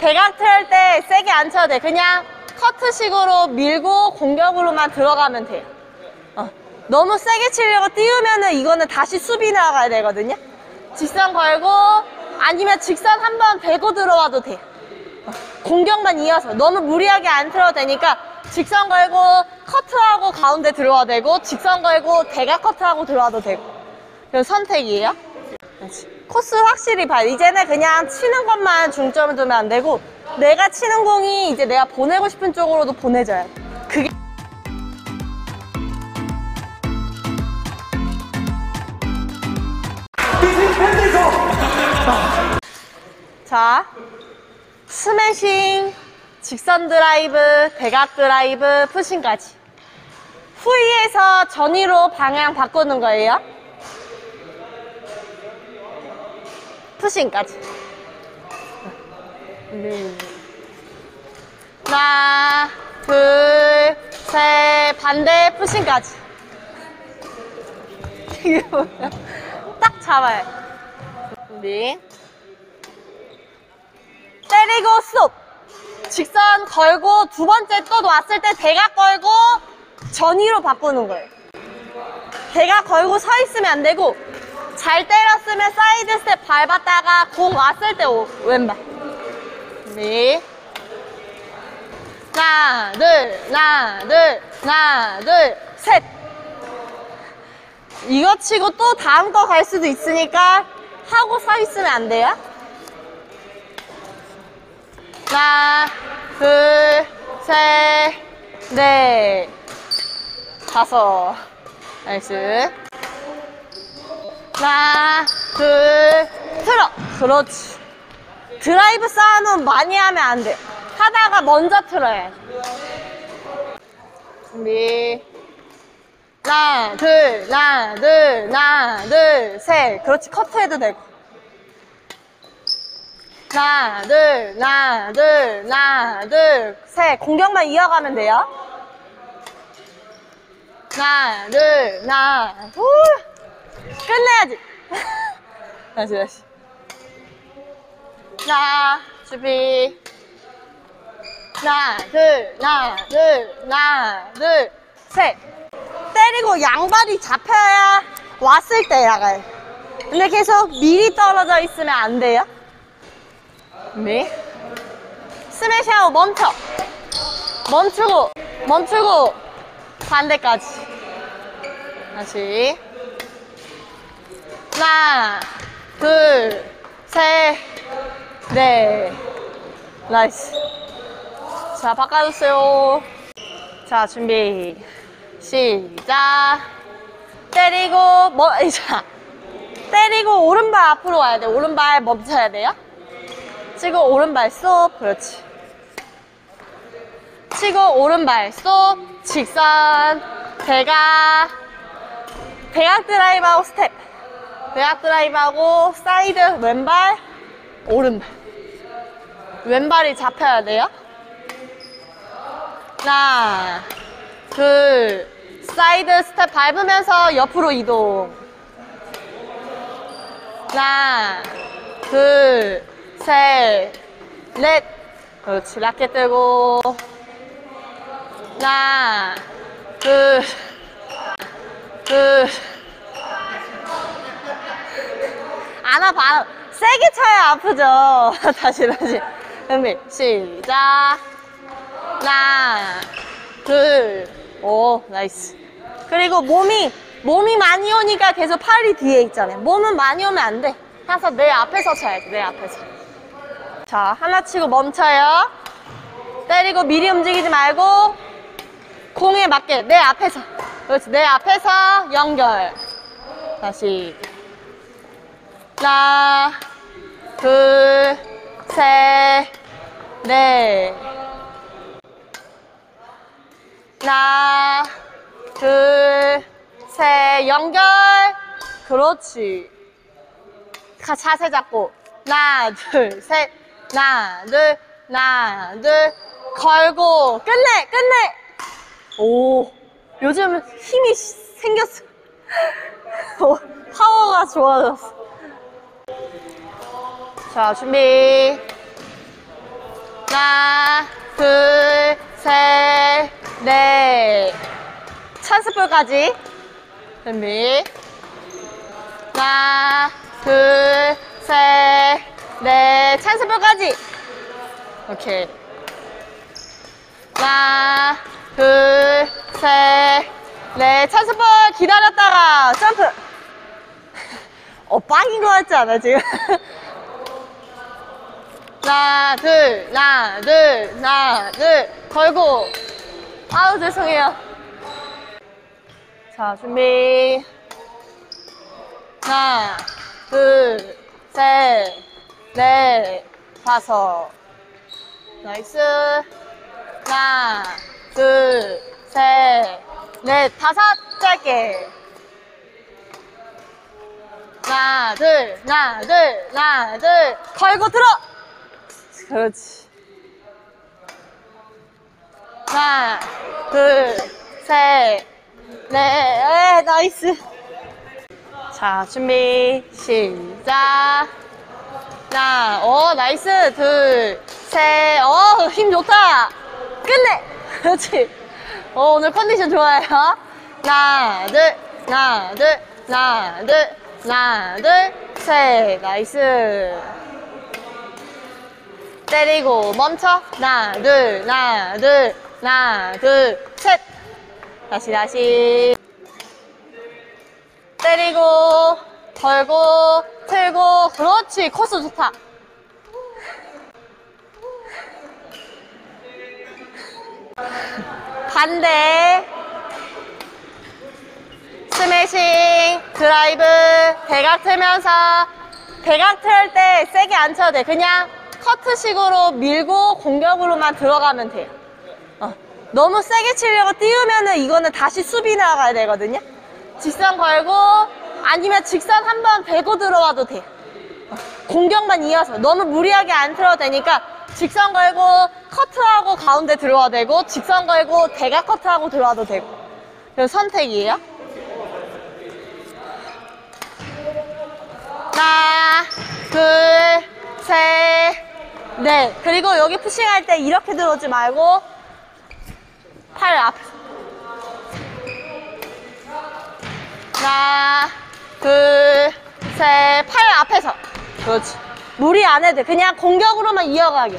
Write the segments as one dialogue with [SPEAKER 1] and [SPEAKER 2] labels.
[SPEAKER 1] 대각트 할 때 세게 안 쳐도 돼. 그냥 커트식으로 밀고 공격으로만 들어가면 돼요. 너무 세게 치려고 띄우면은 이거는 다시 수비 나가야 되거든요. 직선 걸고 아니면 직선 한번 대고 들어와도 돼요. 공격만 이어서 너무 무리하게 안 틀어도 되니까 직선 걸고 커트하고 가운데 들어와도 되고 직선 걸고 대각 커트하고 들어와도 되고. 그럼 선택이에요. 코스 확실히 봐요. 이제는 그냥 치는 것만 중점을 두면 안 되고 내가 치는 공이 이제 내가 보내고 싶은 쪽으로도 보내줘야 돼. 그게 자, 스매싱, 직선 드라이브, 대각 드라이브, 푸싱까지. 후위에서 전위로 방향 바꾸는 거예요. 푸싱까지. 하나, 둘, 셋, 반대 푸싱까지. 이게 뭐야? 딱 잡아요. 준비. 때리고 스톱. 직선 걸고 두 번째 또 왔을 때 대각 걸고 전위로 바꾸는 거예요. 대각 걸고 서 있으면 안 되고 잘 때렸으면 사이드 스텝 밟았다가 공 왔을 때 왼발. 준비. 하나, 둘, 하나, 둘, 하나, 둘, 셋. 이거 치고 또 다음 거 갈 수도 있으니까 하고 서 있으면 안 돼요. 하나, 둘, 셋, 넷, 다섯. 나이스. 하나, 둘, 틀어. 그렇지. 드라이브 쌓아놓으면 많이 하면 안 돼. 하다가 먼저 틀어야 돼. 준비. 하나, 둘, 하나, 둘, 하나, 둘, 셋. 그렇지. 커트해도 되고. 하나, 둘, 하나, 둘, 하나, 둘, 셋. 공격만 이어가면 돼요. 하나, 둘, 하나, 둘. 끝내야지. 다시. 하나, 준비. 하나, 둘, 하나, 둘, 하나, 둘, 셋. 때리고 양발이 잡혀야 왔을 때 나가요. 근데 계속 미리 떨어져 있으면 안 돼요. 준비. 스매시하고 멈춰. 멈추고 반대까지. 다시. 하나, 둘, 셋, 넷. 나이스. 자, 바꿔주세요. 자, 준비. 시작. 때리고 자, 때리고 오른발 앞으로 와야 돼. 오른발 멈춰야 돼요. 치고 오른발 쏙. 그렇지. 치고 오른발 쏙. 직선 대각 드라이브하고 스텝. 대각 드라이브하고 사이드 왼발 오른발. 왼발이 잡혀야 돼요. 하나, 둘, 사이드 스텝 밟으면서 옆으로 이동. 하나, 둘, 셋, 넷. 그렇지. 라켓 들고. 하나, 둘. 안 아파. 세게 쳐야 아프죠. 다시. 준비. 시작. 하나, 둘. 오, 나이스. 그리고 몸이 많이 오니까 계속 팔이 뒤에 있잖아요. 몸은 많이 오면 안 돼. 가서 내 앞에서 쳐야지. 내 앞에서. 자, 하나 치고 멈춰요. 때리고 미리 움직이지 말고 공에 맞게 내 앞에서. 그렇지. 내 앞에서 연결. 다시. 하나, 둘, 셋, 넷. 하나, 둘, 셋, 연결. 그렇지. 자세 잡고. 하나, 둘, 셋. 하나, 둘, 하나, 둘. 걸고. 끝내. 오. 요즘 힘이 생겼어. 파워가 좋아졌어. 자, 준비. 하나, 둘, 셋, 넷. 찬스볼까지. 준비. 하나, 둘, 셋, 넷. 찬스볼까지. 오케이. 하나, 둘, 셋, 넷. 찬스볼 기다렸다가 점프. 빵인 것 같지 않아, 지금? 하나, 둘, 하나, 둘, 하나, 둘. 걸고. 아우, 죄송해요. 자, 준비. 하나, 둘, 셋, 넷, 다섯. 나이스. 하나, 둘, 셋, 넷, 다섯. 짧게. 하나, 둘, 하나, 둘, 하나, 둘. 걸고 들어. 그렇지. 하나, 둘, 셋, 넷. 나이스. 자, 준비. 시작. 하나, 나이스. 둘, 셋. 힘 좋다. 끝내. 그렇지. 오늘 컨디션 좋아요. 하나, 둘, 하나, 둘, 하나, 둘, 하나, 둘, 셋. 나이스. 때리고 멈춰. 하나, 둘, 하나, 둘, 하나, 둘, 셋. 다시. 때리고, 걸고, 틀고. 그렇지. 코스 좋다. 반대. 스매싱, 드라이브, 대각 틀면서. 대각 틀 때 세게 안 쳐도 돼. 그냥 커트식으로 밀고 공격으로만 들어가면 돼요. 너무 세게 치려고 띄우면은 이거는 다시 수비 나가야 되거든요. 직선 걸고 아니면 직선 한번 베고 들어와도 돼요. 공격만 이어서 너무 무리하게 안 틀어도 되니까 직선 걸고 커트하고 가운데 들어와도 되고 직선 걸고 대각 커트하고 들어와도 되고. 그 선택이에요. 하나, 둘, 셋, 넷. 그리고 여기 푸싱할 때 이렇게 들어오지 말고 팔 앞. 하나, 둘, 셋. 팔 앞에서. 그렇지. 무리 안 해도 돼. 그냥 공격으로만 이어가게.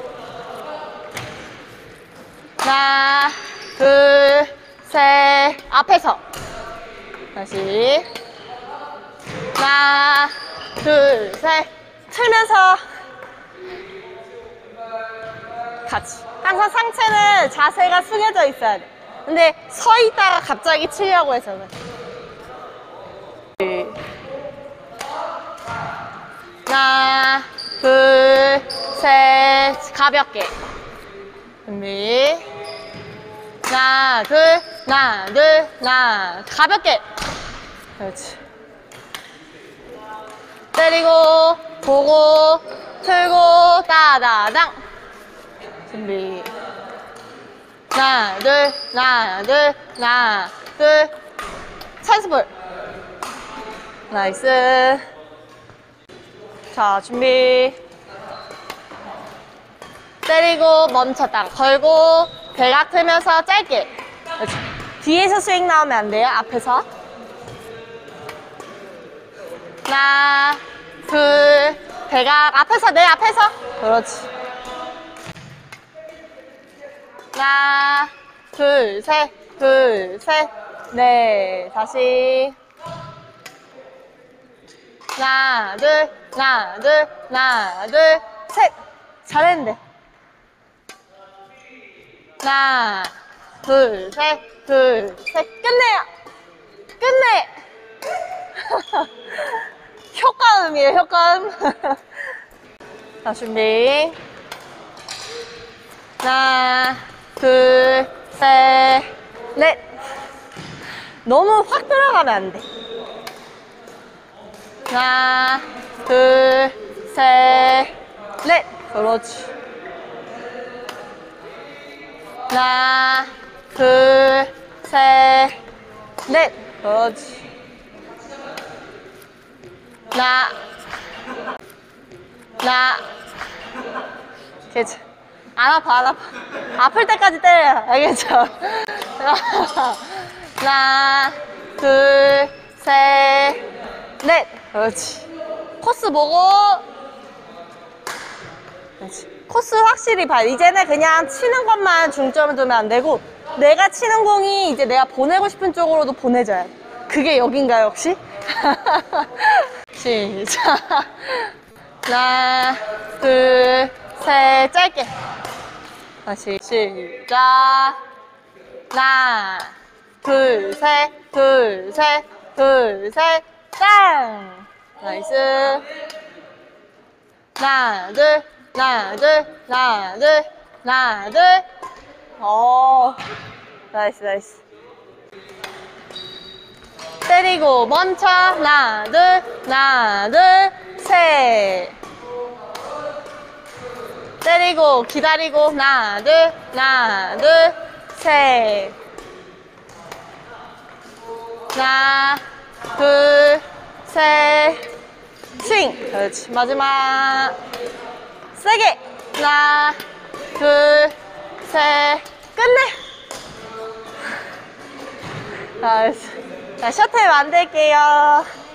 [SPEAKER 1] 하나, 둘, 셋. 앞에서. 다시. 하나, 둘, 셋. 틀면서 같이. 항상 상체는 자세가 숙여져 있어야 돼. 근데 서 있다가 갑자기 치려고 해서 그래. 하나, 둘, 셋. 가볍게. 준비. 하나, 둘, 하나, 둘, 하나. 가볍게. 그렇지. 때리고, 보고, 틀고, 따다당. 준비. 하나, 둘, 하나, 둘, 하나, 둘. 찬스볼. 나이스. 자, 준비. 때리고, 멈췄다가 걸고, 대각 틀면서 짧게. 그렇지. 뒤에서 스윙 나오면 안 돼요. 앞에서. 하나, 둘, 대각. 앞에서, 내 앞에서. 그렇지. 하나, 둘, 셋, 둘, 셋, 넷. 다시. 하나, 둘, 하나, 둘, 하나, 둘, 셋. 잘했는데. 하나, 둘, 셋, 둘, 셋. 끝내요. 끝내. 효과음이에요, 효과음. 자, 준비. 하나, 둘, 셋, 넷. 너무 확 들어가면 안 돼. 하나, 둘, 셋, 넷. 그렇지. 하나, 둘, 셋, 넷. 그렇지. 하나, 괜찮아. 안 아파, 안 아파. 아플 때까지 때려요. 알겠죠? 하나, 둘, 셋, 넷. 그렇지. 코스 보고. 그렇지. 코스 확실히 봐. 이제는 그냥 치는 것만 중점을 두면 안 되고, 내가 치는 공이 이제 내가 보내고 싶은 쪽으로도 보내줘야 돼. 그게 여긴가요, 혹시? 시작. 하나, 둘, 셋, 짧게. 다시 시작. 하나, 둘, 셋, 둘, 셋, 둘, 셋, 짱! 나이스. 하나, 둘, 하나, 둘, 하나, 둘, 하나, 둘. 나이스, 나이스. 때리고 멈춰. 하나, 둘, 하나, 둘, 셋. 때리고 기다리고 하나, 둘, 하나, 둘, 셋. 하나, 둘, 셋. 스윙. 그렇지. 마지막. 세게. 하나, 둘, 셋. 끝내. 나이스. 자, 셔틀 만들게요.